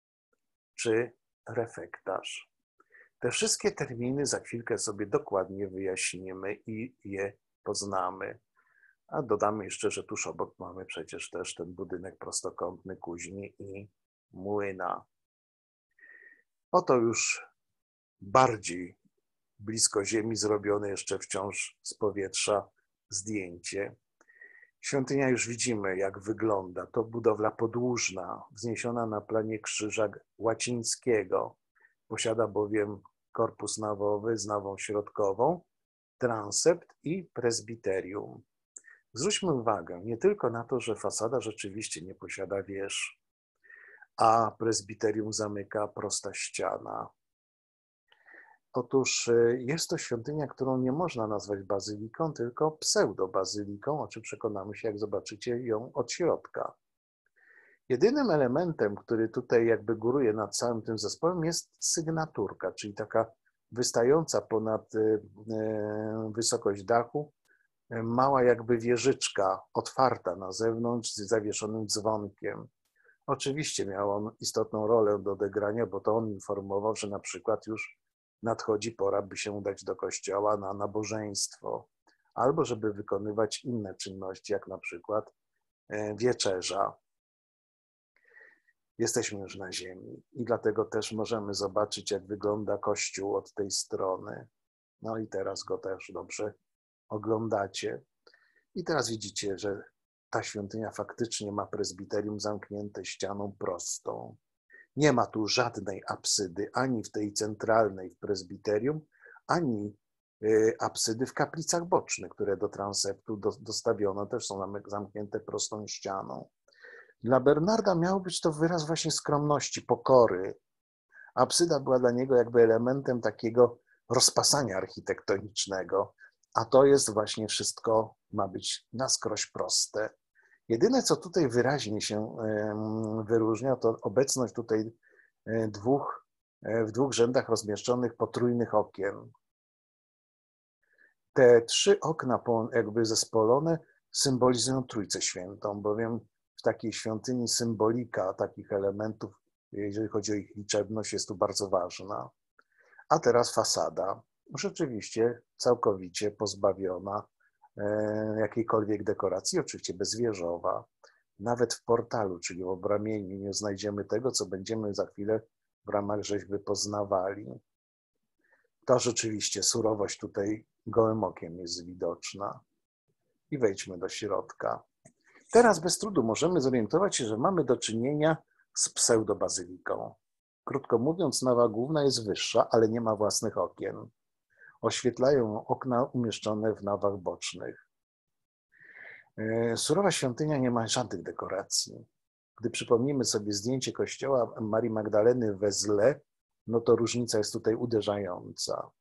czy refektarz. Te wszystkie terminy za chwilkę sobie dokładnie wyjaśnimy i je poznamy. A dodamy jeszcze, że tuż obok mamy przecież też ten budynek prostokątny kuźni i młyna. Oto już bardziej blisko ziemi zrobione jeszcze wciąż z powietrza zdjęcie. Świątynia już widzimy, jak wygląda. To budowla podłużna, wzniesiona na planie krzyża łacińskiego. Posiada bowiem korpus nawowy z nawą środkową, transept i prezbiterium. Zwróćmy uwagę nie tylko na to, że fasada rzeczywiście nie posiada wież, a prezbiterium zamyka prosta ściana. Otóż jest to świątynia, którą nie można nazwać bazyliką, tylko pseudobazyliką, o czym przekonamy się, jak zobaczycie ją od środka. Jedynym elementem, który tutaj jakby góruje nad całym tym zespołem, jest sygnaturka, czyli taka wystająca ponad wysokość dachu, mała jakby wieżyczka otwarta na zewnątrz z zawieszonym dzwonkiem. Oczywiście miał on istotną rolę do odegrania, bo to on informował, że na przykład już nadchodzi pora, by się udać do kościoła na nabożeństwo, albo żeby wykonywać inne czynności, jak na przykład wieczerza. Jesteśmy już na ziemi i dlatego też możemy zobaczyć, jak wygląda kościół od tej strony. No i teraz go też dobrze oglądacie. I teraz widzicie, że ta świątynia faktycznie ma prezbiterium zamknięte ścianą prostą. Nie ma tu żadnej apsydy, ani w tej centralnej w prezbiterium, ani apsydy w kaplicach bocznych, które do transeptu dostawiono, też są zamknięte prostą ścianą. Dla Bernarda miał być to wyraz właśnie skromności, pokory. Apsyda była dla niego jakby elementem takiego rozpasania architektonicznego, a to jest właśnie wszystko, ma być na skroś proste. Jedyne, co tutaj wyraźnie się wyróżnia, to obecność tutaj w dwóch rzędach rozmieszczonych potrójnych okien. Te 3 okna jakby zespolone symbolizują Trójcę Świętą, bowiem w takiej świątyni symbolika takich elementów, jeżeli chodzi o ich liczebność, jest tu bardzo ważna. A teraz fasada, rzeczywiście całkowicie pozbawiona jakiejkolwiek dekoracji, oczywiście bezwieżowa. Nawet w portalu, czyli w obramieniu, nie znajdziemy tego, co będziemy za chwilę w ramach rzeźby poznawali. To rzeczywiście surowość tutaj gołym okiem jest widoczna. I wejdźmy do środka. Teraz bez trudu możemy zorientować się, że mamy do czynienia z pseudobazyliką. Krótko mówiąc, nawa główna jest wyższa, ale nie ma własnych okien. Oświetlają okna umieszczone w nawach bocznych. Surowa świątynia nie ma żadnych dekoracji. Gdy przypomnimy sobie zdjęcie kościoła Marii Magdaleny w Wezle, no to różnica jest tutaj uderzająca.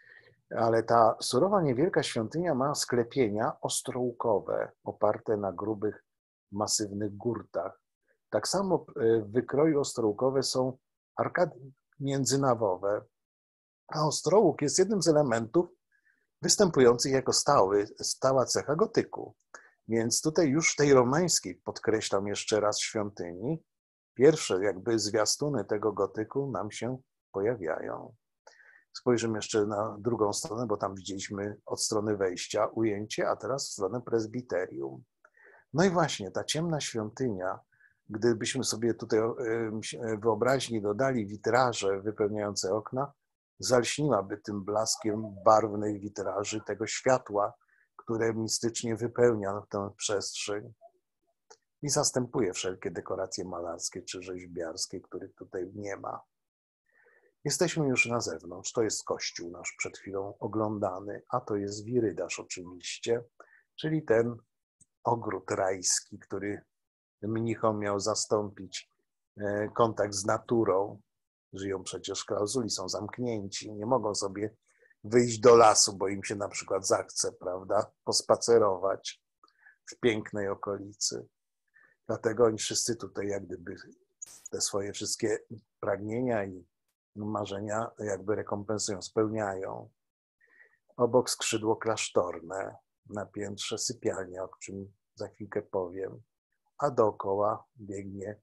Ale ta surowa, niewielka świątynia ma sklepienia ostrołkowe, oparte na grubych, masywnych gurtach. Tak samo w wykroju ostrołkowe są arkady międzynawowe, a ostrołuk jest jednym z elementów występujących jako stała cecha gotyku. Więc tutaj już w tej romańskiej, podkreślam jeszcze raz, świątyni, pierwsze jakby zwiastuny tego gotyku nam się pojawiają. Spojrzymy jeszcze na drugą stronę, bo tam widzieliśmy od strony wejścia ujęcie, a teraz w stronę prezbiterium. No i właśnie ta ciemna świątynia, gdybyśmy sobie tutaj wyobraźni dodali witraże wypełniające okna, zalśniłaby tym blaskiem barwnych witraży, tego światła, które mistycznie wypełnia tę przestrzeń i zastępuje wszelkie dekoracje malarskie czy rzeźbiarskie, których tutaj nie ma. Jesteśmy już na zewnątrz, to jest kościół nasz przed chwilą oglądany, a to jest wirydarz oczywiście, czyli ten ogród rajski, który mnichom miał zastąpić kontakt z naturą. Żyją przecież w klauzuli, są zamknięci, nie mogą sobie wyjść do lasu, bo im się na przykład zachce, prawda, pospacerować w pięknej okolicy. Dlatego oni wszyscy tutaj jak gdyby te swoje wszystkie pragnienia i marzenia jakby rekompensują, spełniają. Obok skrzydło klasztorne, na piętrze sypialnia, o czym za chwilkę powiem, a dookoła biegnie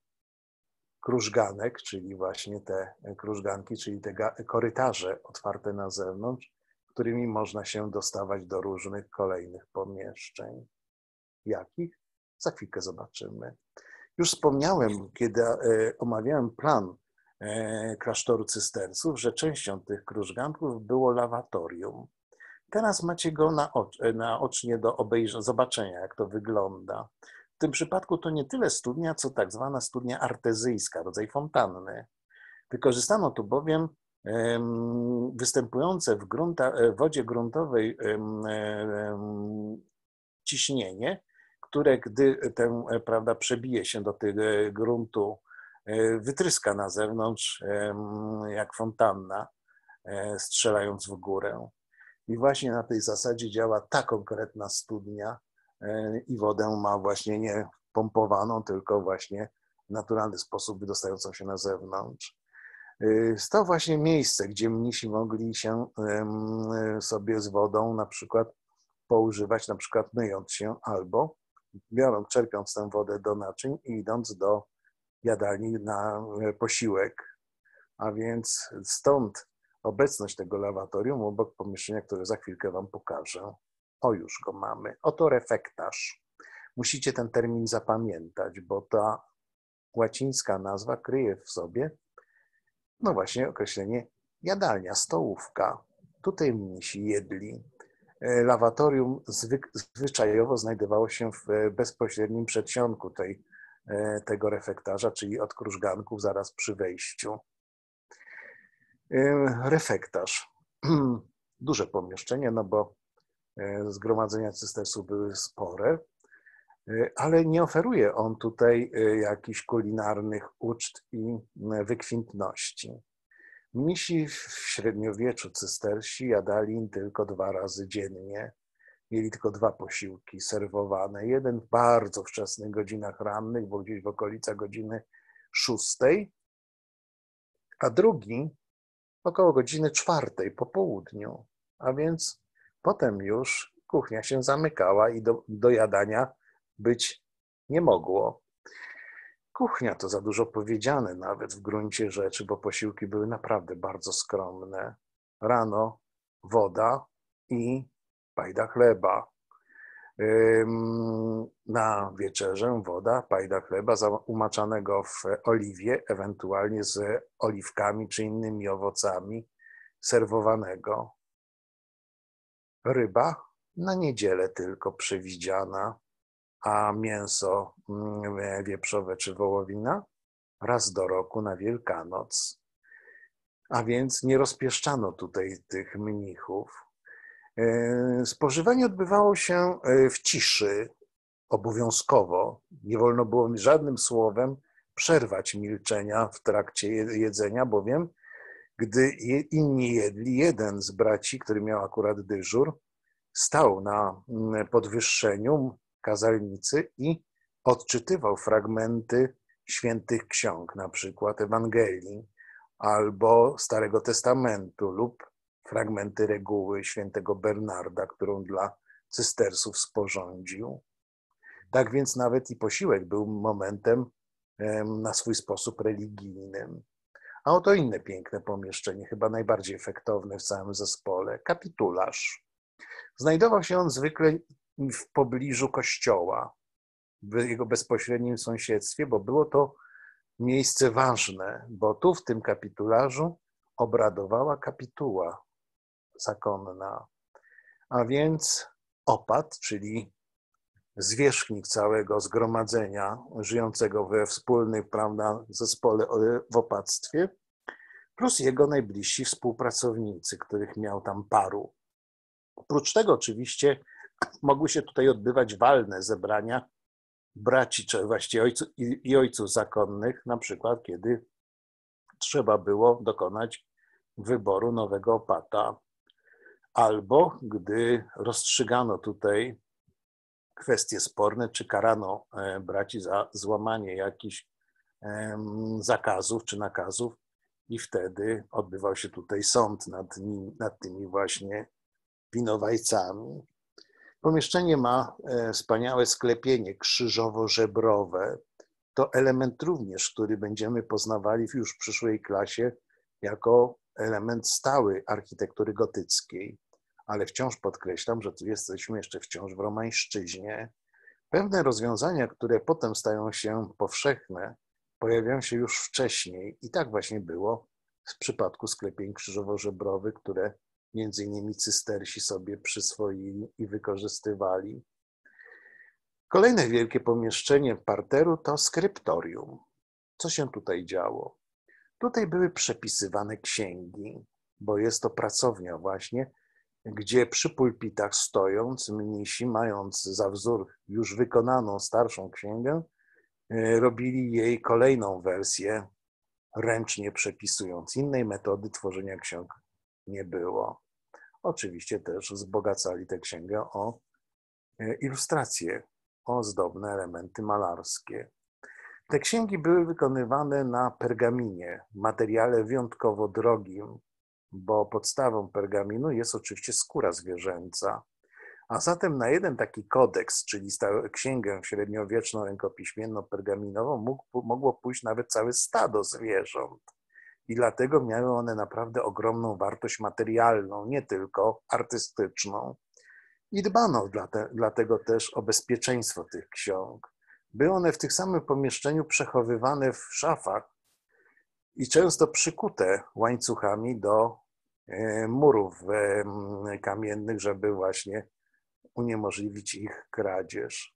krużganek, czyli właśnie te krużganki, czyli te korytarze otwarte na zewnątrz, którymi można się dostawać do różnych kolejnych pomieszczeń. Jakich? Za chwilkę zobaczymy. Już wspomniałem, kiedy omawiałem plan klasztoru cystersów, że częścią tych krużganków było lawatorium. Teraz macie go naocznie do zobaczenia, jak to wygląda. W tym przypadku to nie tyle studnia, co tak zwana studnia artezyjska, rodzaj fontanny. Wykorzystano tu bowiem występujące w wodzie gruntowej ciśnienie, które gdy prawda, przebije się do tego gruntu, wytryska na zewnątrz jak fontanna, strzelając w górę. I właśnie na tej zasadzie działa ta konkretna studnia i wodę ma właśnie nie pompowaną, tylko właśnie w naturalny sposób wydostającą się na zewnątrz. To właśnie miejsce, gdzie mnisi mogli się sobie z wodą na przykład poużywać, na przykład myjąc się albo czerpiąc tę wodę do naczyń i idąc do jadalni na posiłek. A więc stąd obecność tego lawatorium obok pomieszczenia, które za chwilkę wam pokażę. O, już go mamy. Oto refektarz. Musicie ten termin zapamiętać, bo ta łacińska nazwa kryje w sobie, no właśnie, określenie jadalnia, stołówka. Tutaj mnisi jedli. Lawatorium zwyczajowo znajdowało się w bezpośrednim przedsionku tego refektarza, czyli od krużganków zaraz przy wejściu. Refektarz. Duże pomieszczenie, no bo zgromadzenia cystersów były spore, ale nie oferuje on tutaj jakichś kulinarnych uczt i wykwintności. Mnisi w średniowieczu cystersi jadali tylko 2 razy dziennie, mieli tylko 2 posiłki serwowane. Jeden w bardzo wczesnych godzinach rannych, bo gdzieś w okolicach godziny 6, a drugi około godziny 4 po południu. A więc potem już kuchnia się zamykała i do jadania być nie mogło. Kuchnia to za dużo powiedziane nawet w gruncie rzeczy, bo posiłki były naprawdę bardzo skromne. Rano woda i pajda chleba. Na wieczerzę woda, pajda chleba umaczanego w oliwie, ewentualnie z oliwkami czy innymi owocami, serwowanego. Ryba na niedzielę tylko przewidziana, a mięso wieprzowe czy wołowina raz do roku na Wielkanoc. A więc nie rozpieszczano tutaj tych mnichów. Spożywanie odbywało się w ciszy, obowiązkowo. Nie wolno było żadnym słowem przerwać milczenia w trakcie jedzenia, bowiem gdy inni jedli, jeden z braci, który miał akurat dyżur, stał na podwyższeniu kazalnicy i odczytywał fragmenty świętych ksiąg, na przykład Ewangelii albo Starego Testamentu lub fragmenty reguły świętego Bernarda, którą dla cystersów sporządził. Tak więc nawet i posiłek był momentem na swój sposób religijnym. A oto inne piękne pomieszczenie, chyba najbardziej efektowne w całym zespole, kapitularz. Znajdował się on zwykle w pobliżu kościoła, w jego bezpośrednim sąsiedztwie, bo było to miejsce ważne, bo tu w tym kapitularzu obradowała kapituła zakonna, a więc opat, czyli zwierzchnik całego zgromadzenia żyjącego we wspólnym, zespole w opactwie, plus jego najbliżsi współpracownicy, których miał tam paru. Oprócz tego oczywiście mogły się tutaj odbywać walne zebrania braci, czy właściwie ojców zakonnych, na przykład kiedy trzeba było dokonać wyboru nowego opata, albo gdy rozstrzygano tutaj kwestie sporne, czy karano braci za złamanie jakichś zakazów czy nakazów i wtedy odbywał się tutaj sąd nad tymi właśnie winowajcami. Pomieszczenie ma wspaniałe sklepienie krzyżowo-żebrowe. To element również, który będziemy poznawali już w przyszłej klasie jako element stały architektury gotyckiej. Ale wciąż podkreślam, że tu jesteśmy jeszcze wciąż w romańszczyźnie. Pewne rozwiązania, które potem stają się powszechne, pojawiają się już wcześniej i tak właśnie było w przypadku sklepień krzyżowo-żebrowych, które między innymi cystersi sobie przyswoili i wykorzystywali. Kolejne wielkie pomieszczenie parteru to skryptorium. Co się tutaj działo? Tutaj były przepisywane księgi, bo jest to pracownia właśnie, gdzie przy pulpitach stojąc mnisi, mając za wzór już wykonaną starszą księgę, robili jej kolejną wersję, ręcznie przepisując. Innej metody tworzenia ksiąg nie było. Oczywiście też wzbogacali tę księgę o ilustracje, o zdobne elementy malarskie. Te księgi były wykonywane na pergaminie, materiale wyjątkowo drogim, bo podstawą pergaminu jest oczywiście skóra zwierzęca. A zatem na jeden taki kodeks, czyli księgę średniowieczną rękopiśmienno-pergaminową mogło pójść nawet całe stado zwierząt. I dlatego miały one naprawdę ogromną wartość materialną, nie tylko artystyczną. I dbano dlatego też o bezpieczeństwo tych ksiąg. Były one w tym samym pomieszczeniu przechowywane w szafach i często przykute łańcuchami do murów kamiennych, żeby właśnie uniemożliwić ich kradzież.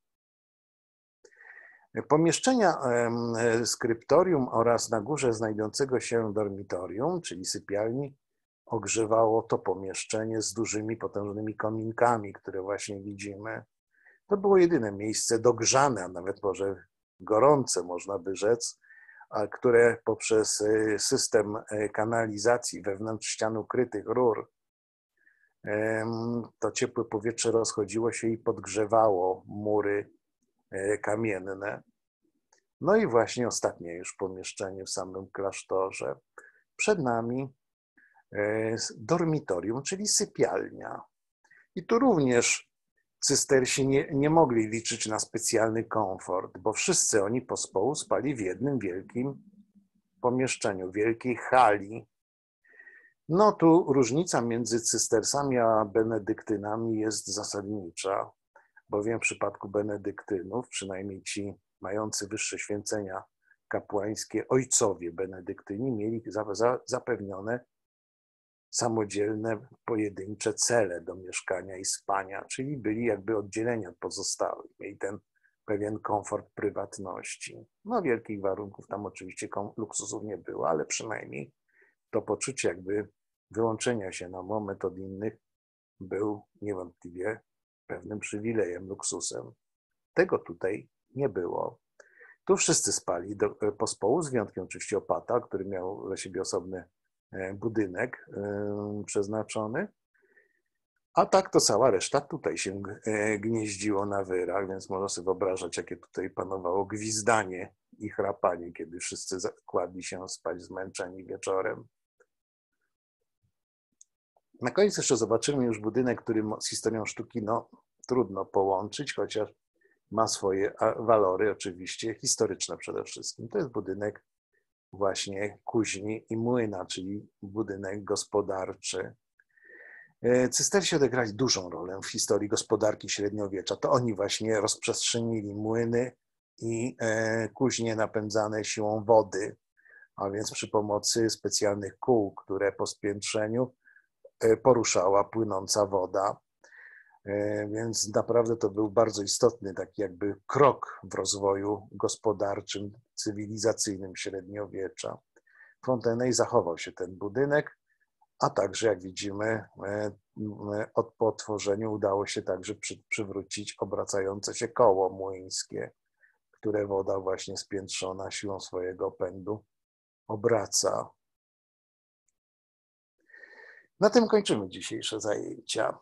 Pomieszczenia skryptorium oraz na górze znajdującego się dormitorium, czyli sypialni, ogrzewało to pomieszczenie z dużymi, potężnymi kominkami, które właśnie widzimy. To było jedyne miejsce dogrzane, a nawet może gorące, można by rzec, które poprzez system kanalizacji wewnątrz ścian ukrytych rur to ciepłe powietrze rozchodziło się i podgrzewało mury kamienne. No i właśnie ostatnie już pomieszczenie w samym klasztorze. Przed nami dormitorium, czyli sypialnia. I tu również cystersi nie mogli liczyć na specjalny komfort, bo wszyscy oni pospołu spali w jednym wielkim pomieszczeniu, wielkiej hali. No tu różnica między cystersami a benedyktynami jest zasadnicza, bowiem w przypadku benedyktynów, przynajmniej ci mający wyższe święcenia kapłańskie, ojcowie benedyktyni mieli zapewnione samodzielne, pojedyncze cele do mieszkania i spania, czyli byli jakby oddzieleni od pozostałych, mieli ten pewien komfort prywatności. No wielkich warunków tam oczywiście luksusów nie było, ale przynajmniej to poczucie jakby wyłączenia się na moment od innych był niewątpliwie pewnym przywilejem, luksusem. Tego tutaj nie było. Tu wszyscy spali pospołu, z wyjątkiem oczywiście opata, który miał dla siebie osobny budynek przeznaczony. A tak to cała reszta tutaj się gnieździło na wyrach, więc można sobie wyobrażać, jakie tutaj panowało gwizdanie i chrapanie, kiedy wszyscy kładli się spać zmęczeni wieczorem. Na koniec jeszcze zobaczymy już budynek, który z historią sztuki trudno połączyć, chociaż ma swoje walory oczywiście historyczne przede wszystkim. To jest budynek właśnie kuźni i młyna, czyli budynek gospodarczy. Cystersi odegrali dużą rolę w historii gospodarki średniowiecza. To oni właśnie rozprzestrzenili młyny i kuźnie napędzane siłą wody, a więc przy pomocy specjalnych kół, które po spiętrzeniu poruszała płynąca woda. Więc naprawdę to był bardzo istotny taki jakby krok w rozwoju gospodarczym, cywilizacyjnym średniowiecza. W Fontenay zachował się ten budynek, a także jak widzimy po otworzeniu udało się także przywrócić obracające się koło młyńskie, które woda właśnie spiętrzona siłą swojego pędu obraca. Na tym kończymy dzisiejsze zajęcia.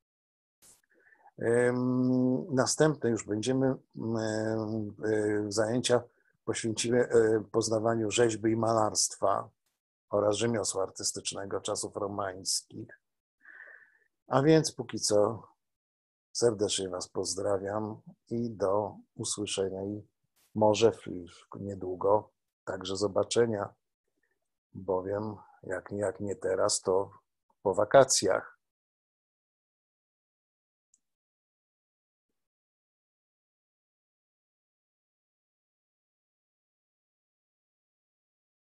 Następne już będziemy zajęcia poświęciły poznawaniu rzeźby i malarstwa oraz rzemiosła artystycznego czasów romańskich. A więc póki co serdecznie Was pozdrawiam i do usłyszenia i może niedługo także zobaczenia, bowiem jak nie teraz, to po wakacjach.